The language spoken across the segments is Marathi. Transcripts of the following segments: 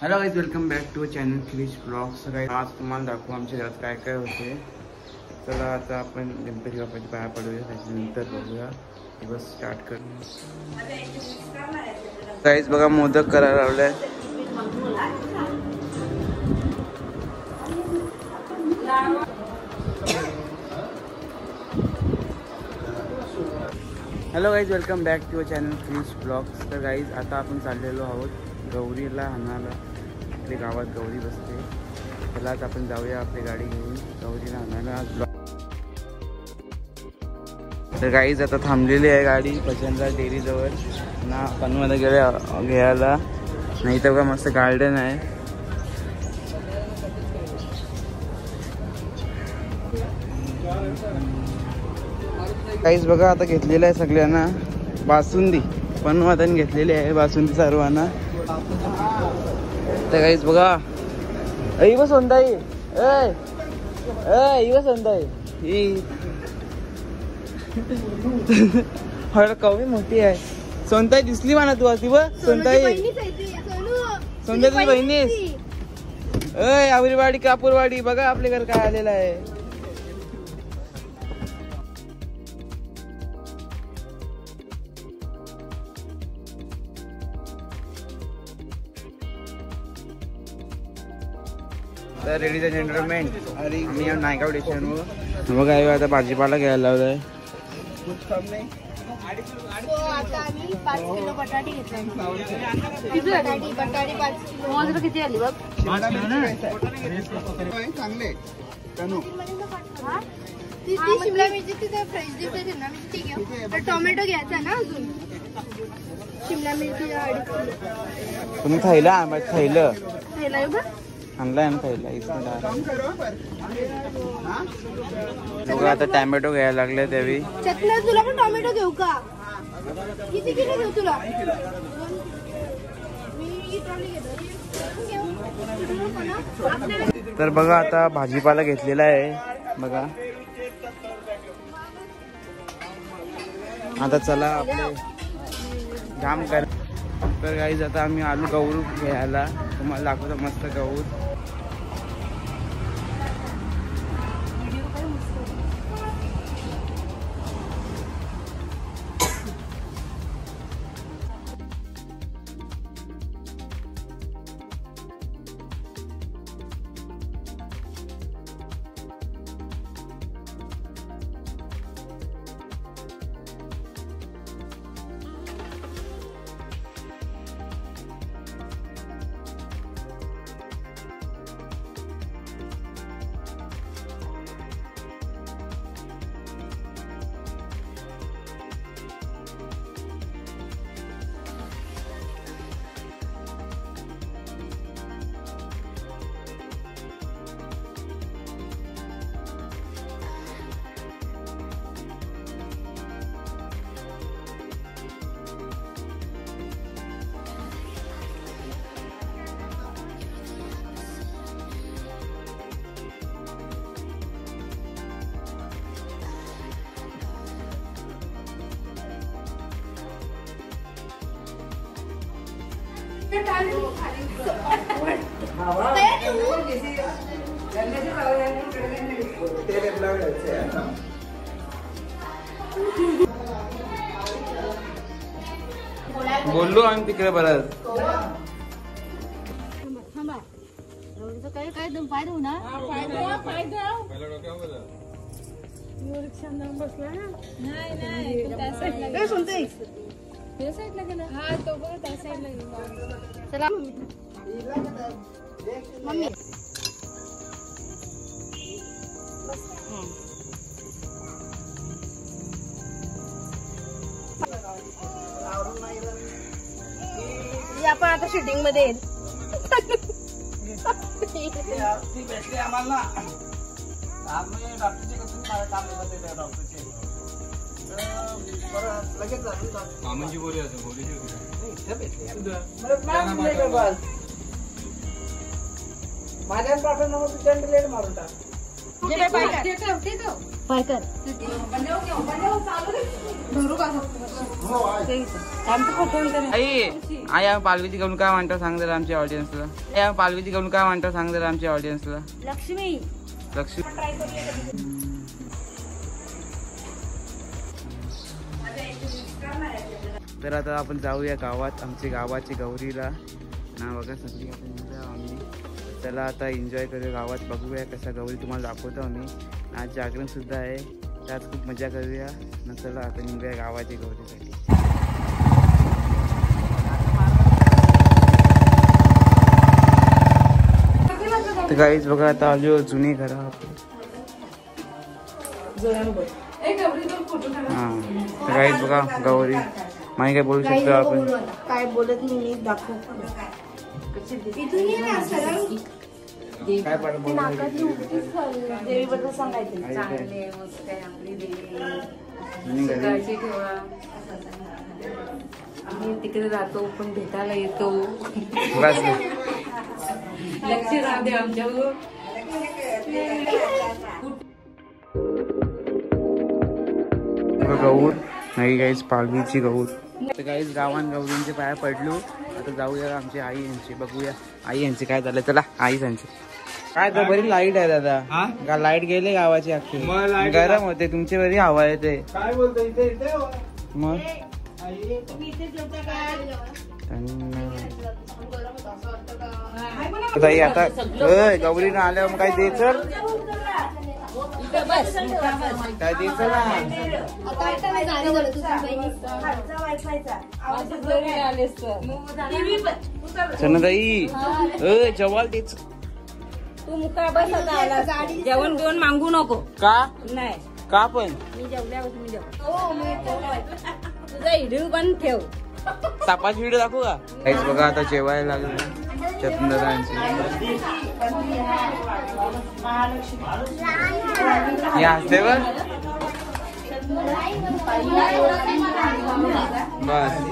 Hello guys, welcome back to channel Krish blogs. सगळ्या आज तुम्हाला दाखवू आमच्या घरात काय काय होते. चला आता आपण गणपती बाप्पाच्या पाया पडूया, त्याच्यानंतर बघूया दिवस स्टार्ट करू. गाईज बघा, मोदक करायला लावलाय. Hello guys, welcome back to channel Krish blogs. तर गाईज आता आपण चाललेलो आहोत गौरीला हाणायला. आपल्या गावात गौरी बसते, त्यालाच आपण जाऊया आपली गाडी घेऊन गौरीला हाणायला आज ब्लॉग. तर गाईज आता थांबलेली आहे गाडी भजनला डेअरीजवळ ना, पनमध्ये गेले घ्यायला. नाही तर बघा मस्त गार्डन आहे. गाईज बघा आता घेतलेलं आहे सगळ्यांना बासुंदी, पनवादन घेतलेली आहे बासुंदी सर्वांना. तर गाईज बघा, ऐ बस सोनताई, ऐ बस सोनताई, ही कवी मोठी आहे. सोनताई दिसली म्हणा तू ती बघ. सोनताई, सोनताई तुझी बहिणीस. ऐ आवरीवाडी कापूरवाडी बघा आपल्या घर काय आलेलं आहे. तर लेडीज अँड जेंटलमेन, मी नायगाव स्टेशनवर बघा आता भाजीपाला घ्यायला लावलाय. आता आम्ही 5 किलो बटाटे घेतले. बटाटे 5 किलो. मोजर किती आली बघ. चांगले ती शिमला मिरची तिथे फ्रेश दिसते ना, मी ती घेऊ. तर टोमॅटो घ्यायचा ना अजून. शिमला मिरची 2.5 किलो. तुम्ही खायला खायला आणलाय ना खायला. बघा आता टोमॅटो घ्यायला लागले त्यावेळी. चटण्या तुला पण टोमॅटो घेऊ का? किती किलो घेऊ तुला? तर बघा आता भाजीपाला घेतलेला आहे बघा. आता चला आपले काम कर. तर गाईज आता आम्ही आलू गौर घ्यायला. तुम्हाला दाखवतो मस्त गौर. बोललो आम्ही तिकडे परत. काय काय पाय देऊ ना. साईडला गेला. हा तो बघ त्या साईडला गेला. चला मम्मी. आपण आता शूटिंग मध्ये येईल. आम्हाला मामांची बोली माझ्या पाठवून लेट मारून टाक. पायकर आई आम्ही पालवीची कडून काय म्हणतो सांग जरा आमच्या ऑडियन्सला. आम्ही पालवीची कडून काय म्हणतो सांग जरा आमच्या ऑडियन्सला. लक्ष्मी तर आता आपण जाऊया गावात, आमच्या गावाची गौरीला ना बघा. सगळी आपण आम्ही त्याला आता एन्जॉय करूया गावात, बघूया कसा गौरी तुम्हाला दाखवतो आम्ही. आज जागरण सुद्धा आहे, त्यात खूप मजा करूया ना. चला आता निघूया गावाची गौरीसाठी. तर काहीच बघा आता आलो जुनी घरा तर काहीच बघा गौरी माही काय बोलू शकतो आपण. काय बोलत नाही मी दाखव. काय पाठ देवीबद्दल सांगायचं. आम्ही तिकडे जातो पण भेटायला येतो. बस लक्ष राहू दे आमच्यावर. गौर नाही गाईच पालवीची गौर. तर काहीच गावान गौरींचे पाया पडलो. आता जाऊया आमची आई यांची, बघूया आई यांची काय झालं. चला आई यांची काय तर बरी लाईट आहे दादा. लाईट गेले गावाची अख्खी, गरम होते. तुमची बरी हवा येते. काय बोलतो मग ताई आता गौरीनं आल्यावर मग काय द्यायचं. काय द्यायचं ना ताई. जेवाल द्यायचं. तू मुका बस आता. जेवण बिवण मागू नको. का नाही का पण मी जेवल्यावर तुम्ही जेव. तुझा व्हिडिओ पण ठेव. सापाची व्हिडिओ दाखवू का. काहीच बघा आता जेवायला लागलं चंद्रांची. या हसते बघ बस.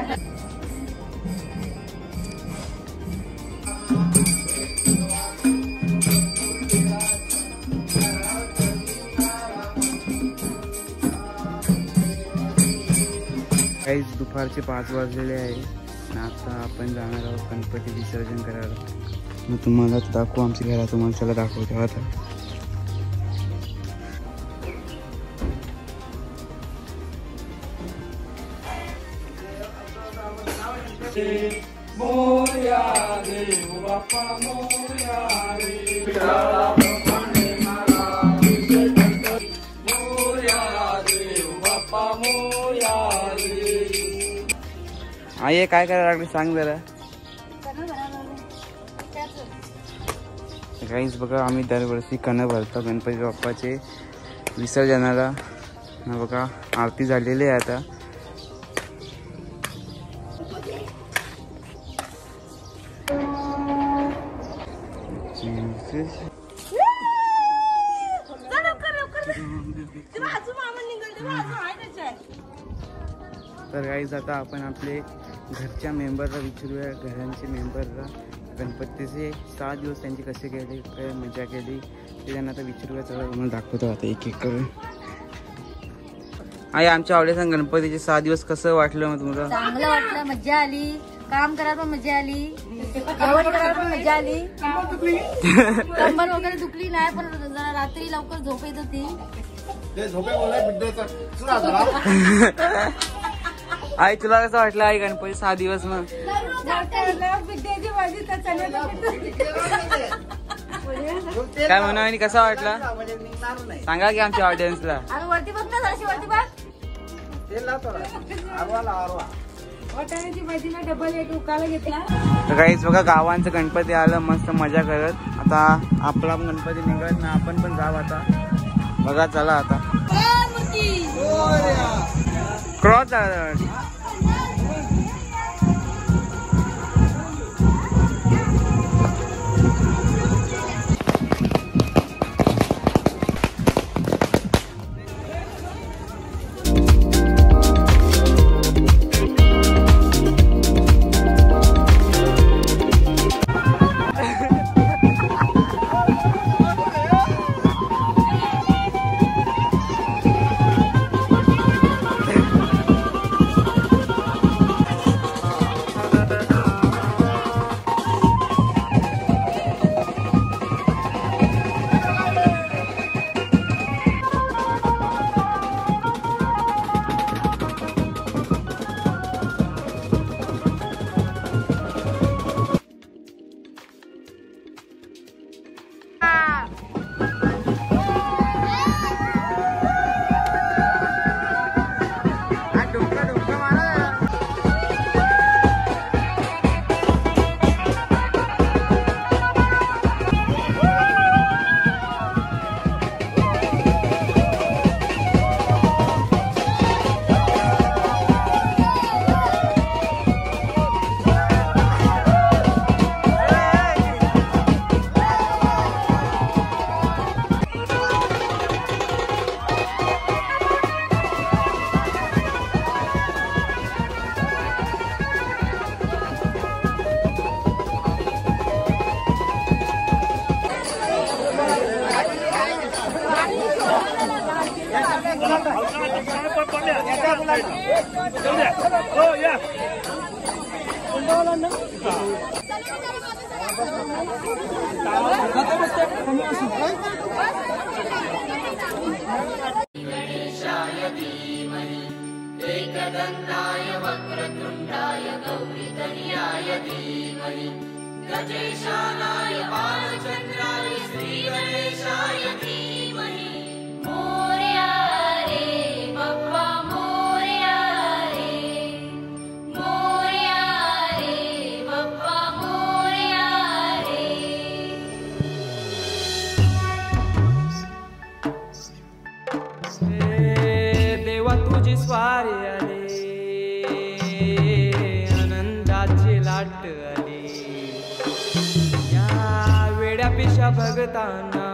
काहीच दुपारचे 5 वाजलेले आहे. आता आपण जाणार आहोत गणपती विसर्जन करायला. मग तुम्हाला दाखवू आमच्या घरात, तुम्हाला चला दाखवतो आता. आई काय करायला लागले सांग जरा. काहीच बघा आम्ही दरवर्षी कणं भरतो गणपती बाप्पाचे विसर्जनाला. बघा आरती झालेली आहे आता. तर काहीच आता आपण आपले घरच्या मेंबरला विचारूया, घरांचे मेंबरला गणपतीचे 6 दिवस त्यांची कसे गेले, काय मजा केली ते त्यांना आता विचारूया. चला तुम्हाला दाखवतो आता एक एक करून. आई आमच्या आवडीचा गणपतीचे 6 दिवस कसं वाटलं मग तुम्हाला. चांगलं वाटलं, मजा आली. काम करायला पण मजा आली, जेवण करायला पण मजा आली. कंबर वगैरे दुखली नाही, पण जरा रात्री लवकर झोप येत होती. आई तुला कसं वाटलं आई गणपती 6 दिवस मग. काय म्हणा कसा वाटला सांगा की आमच्या ऑडियन्सला. वरती बघ ना, जराशी वरती बघ. तर काहीच बघा गावांचं गणपती आलं मस्त मजा करत. आता आपला गणपती निघत ना, आपण पण जाऊ आता. बघा चला आता क्रॉस झाला. एकदन्ताय वक्रतुण्डाय गौरीतनयाय धीमहि गजेशानाय बालचन्द्राय श्रीगणेशाय धीमहि मोरया रे बप्पा मोरया रे बप्पा मोरया रे। देवा तुझी स्वारी आली आनंदाची लाट आली या वेड्या पिशा भगतांना